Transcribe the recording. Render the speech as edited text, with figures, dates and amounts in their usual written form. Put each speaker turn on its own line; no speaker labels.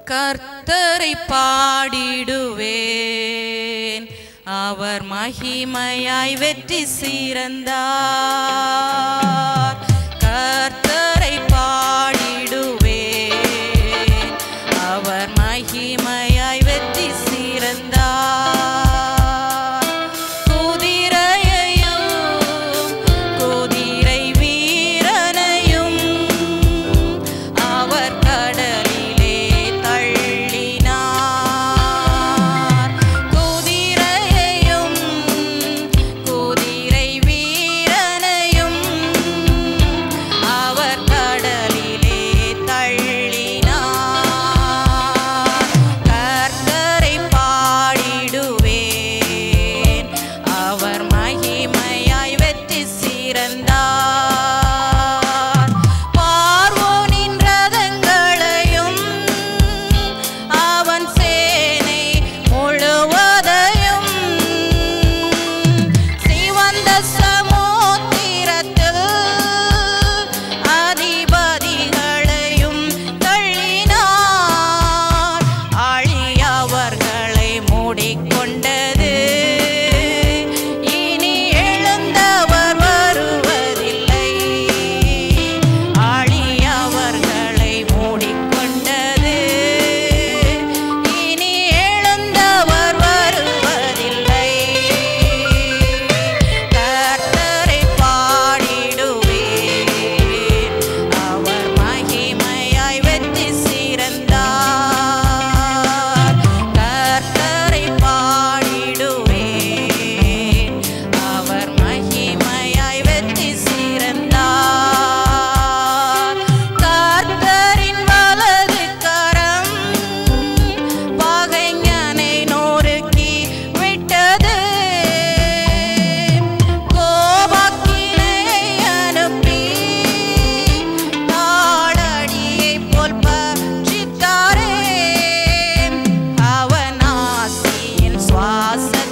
கர்த்தரை பாடிடுவேன், அவர் மகிமையாய் வெற்றி சிறந்தார். கர்த்தரை பாடிடுவேன், அவர் மகிமையாய் வெற்றி சிறந்தார். குதிரையையும் குதிரை வீரனையும் அவர் கடலிலே தள்ளினார். குதிரையையும் குதிரை வீரனையும் அவர் கடலிலே தள்ளினார். கர்த்தரை பாடிடுவேன், அவர் மகிமையாய் வெற்றி சிறந்தார். பார்வோனின் ரதங்களையும் அவன் சேனை முழுவதையும் சிவந்த சமுத்திரத்தில் அதிபதிகளையும் தள்ளினார். அழியவர்களை மூடிக்கொண்டது, இனி எழுந்தவர் வருவதில்லை. அழியவர்களை மூடிக்கொண்டது, இனி எழுந்தவர் வருவதில்லை. கர்த்தரை பாடிடுவேன், அவர் மகிமையாய் வெற்றி சிறந்தார். கர்த்தரை பாடிடுவேன், அவர் மகிமையாய் வெற்றி சிறந்தார். கர்த்தரின் வலது கரம் பகைஞனை நொறுக்கி விட்டது. கோபாக்கினை அனுப்பி தாளடியைப் போல் பட்சித்தாரே. அவன் ஆசியின் சுவாச